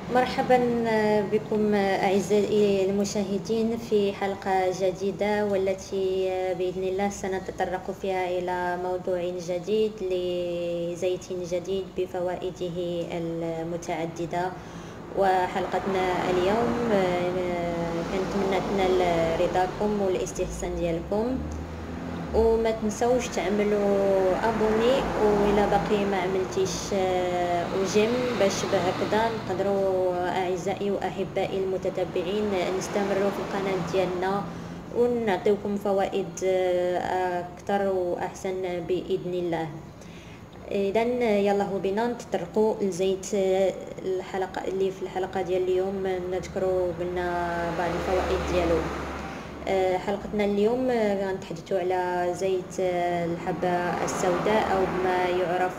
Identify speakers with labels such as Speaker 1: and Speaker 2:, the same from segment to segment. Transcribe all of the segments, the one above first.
Speaker 1: مرحبا بكم أعزائي المشاهدين في حلقة جديدة، والتي بإذن الله سنتطرق فيها إلى موضوع جديد لزيت جديد بفوائده المتعددة. وحلقتنا اليوم كنتمنى تنال رضاكم والاستحسان ديالكم، وما تنسوش تعملوا ابوني، وإلا باقي ما عملتيش وجيم باش بهكذا نقدروا اعزائي واحبائي المتتبعين نستمروا في القناه ديالنا ونعطيكم فوائد اكثر واحسن باذن الله. اذا يلا بنا نتطرقوا لزيت الحلقه اللي في الحلقه ديال اليوم، نذكروا قلنا بعض الفوائد ديالو. حلقتنا اليوم غنتحدثوا على زيت الحبة السوداء، أو ما يعرف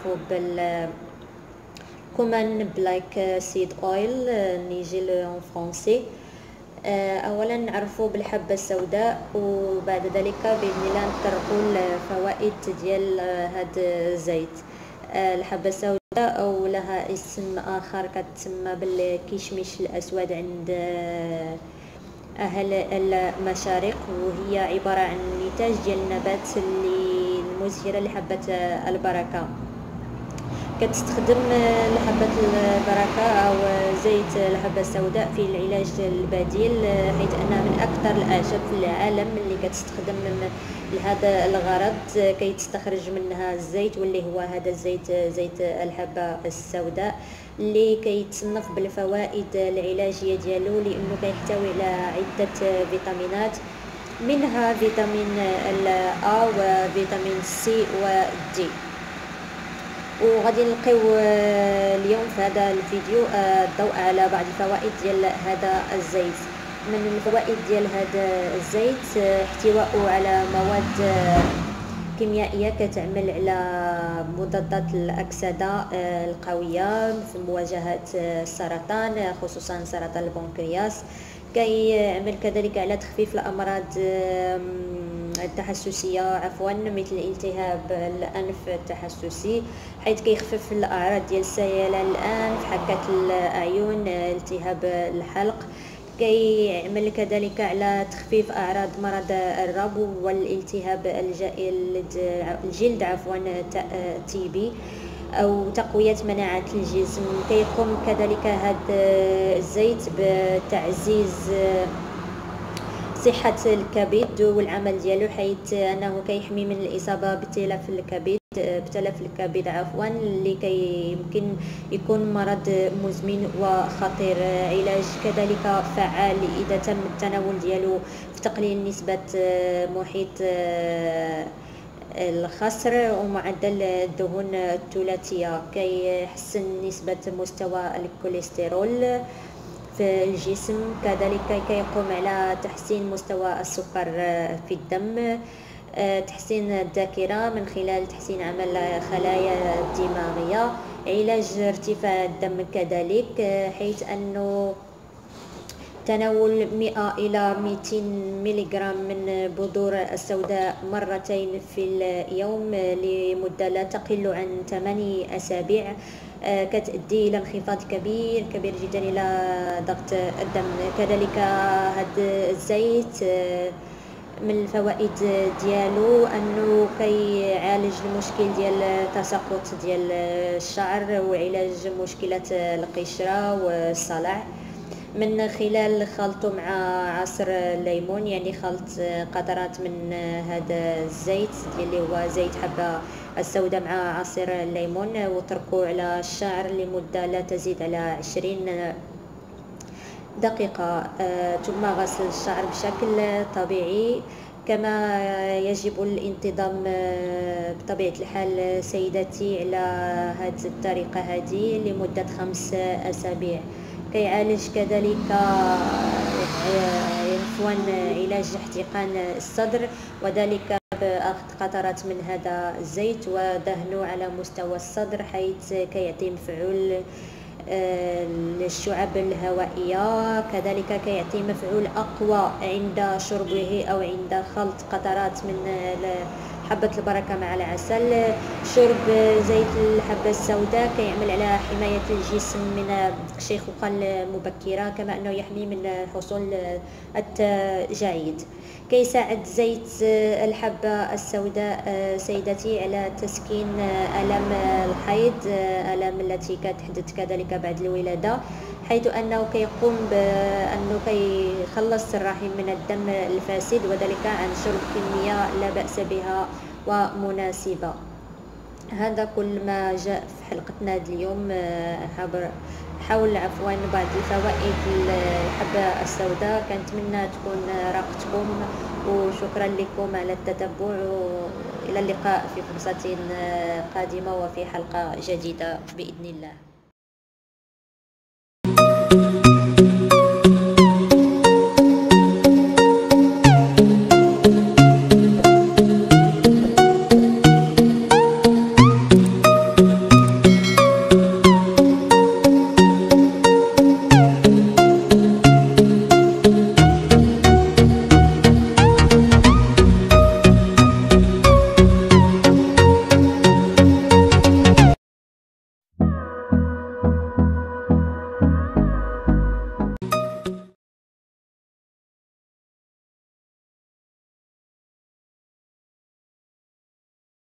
Speaker 1: بالكومان بلاك سيد اويل نيجي ان فرونسي. اولا نعرفوا بالحبة السوداء، وبعد ذلك باذن الله نتطرقوا للفوائد ديال هذا الزيت. الحبة السوداء او لها اسم اخر كتسمى بالكشمش الاسود عند أهل المشارق، وهي عبارة عن نتاج ديال النبات اللي المزهرة لحبة البركة. كتستخدم لحبة البركة أو زيت الحبة السوداء في العلاج البديل، حيث أنها من أكثر الأعشاب في العالم اللي كتستخدم لهذا الغرض. كيتستخرج منها الزيت، واللي هو هذا الزيت زيت الحبة السوداء، اللي كيتصنف بالفوائد العلاجية ديالو لأنه كيحتوي على عدة فيتامينات، منها فيتامين A وفيتامين C و D. وغادي نلقيو اليوم في هذا الفيديو الضوء على بعض الفوائد ديال هذا الزيت. من الفوائد ديال هذا الزيت احتواءه على مواد كيميائية كتعمل على مضادات الأكسدة القوية في مواجهة السرطان، خصوصا سرطان البنكرياس. كيعمل كذلك على تخفيف الأمراض التحسسية مثل التهاب الأنف التحسسي، حيث كيخفف الأعراض ديال سيلان الأنف، حكة الأعين، التهاب الحلق. كيعمل كذلك على تخفيف أعراض مرض الربو والالتهاب الجلد TB، أو تقوية مناعة الجسم. كيقوم كذلك هذا الزيت بتعزيز صحة الكبد والعمل ديالو، حيث أنه كيحمي من الإصابة بتلف الكبد اللي يمكن يكون مرض مزمن وخطير. علاج كذلك فعال إذا تم التناول ديالو في تقليل نسبة محيط الخصر ومعدل الدهون الثلاثية. كيحسن نسبة مستوى الكوليسترول في الجسم. كذلك كيقوم على تحسين مستوى السكر في الدم، تحسين الذاكرة من خلال تحسين عمل خلايا الدماغية، علاج ارتفاع الدم كذلك، حيث أنه تناول 100 إلى 200 ملغ من بذور السوداء مرتين في اليوم لمدة لا تقل عن 8 أسابيع كتؤدي إلى انخفاض كبير جدا إلى ضغط الدم. كذلك هذا الزيت من الفوائد ديالو أنه كيعالج المشكل ديال تساقط ديال الشعر، وعلاج مشكلة القشرة والصلع من خلال خلطه مع عصير الليمون، يعني خلط قطرات من هذا الزيت اللي هو زيت حبة السوداء مع عصير الليمون، وتركوه على الشعر لمدة لا تزيد على 20 دقيقة، ثم غسل الشعر بشكل طبيعي. كما يجب الانتظام بطبيعة الحال سيدتي على هذه الطريقة هذه لمدة 5 أسابيع. كيعالج كذلك علاج احتقان الصدر، وذلك بأخذ قطرات من هذا الزيت ودهنه على مستوى الصدر، حيث كيعطي مفعول للشعب الهوائية. كذلك كيعطي مفعول أقوى عند شربه أو عند خلط قطرات من حبة البركة مع العسل. شرب زيت الحبة السوداء كيعمل على حماية الجسم من الشيخوخة المبكرة، كما أنه يحمي من حصول التجاعيد. كيساعد زيت الحبة السوداء سيدتي على تسكين ألم الحيض، ألم التي كتحدث كذلك بعد الولادة، حيث أنه كيقوم بأنه كيخلص الرحم من الدم الفاسد، وذلك عن شرب كمية لا بأس بها ومناسبة. هذا كل ما جاء في حلقتنا اليوم حول بعض الفوائد الحبة السوداء. كنتمنى تكون راقتكم، وشكرا لكم على التتبع، وإلى اللقاء في فرصة قادمة وفي حلقة جديدة بإذن الله.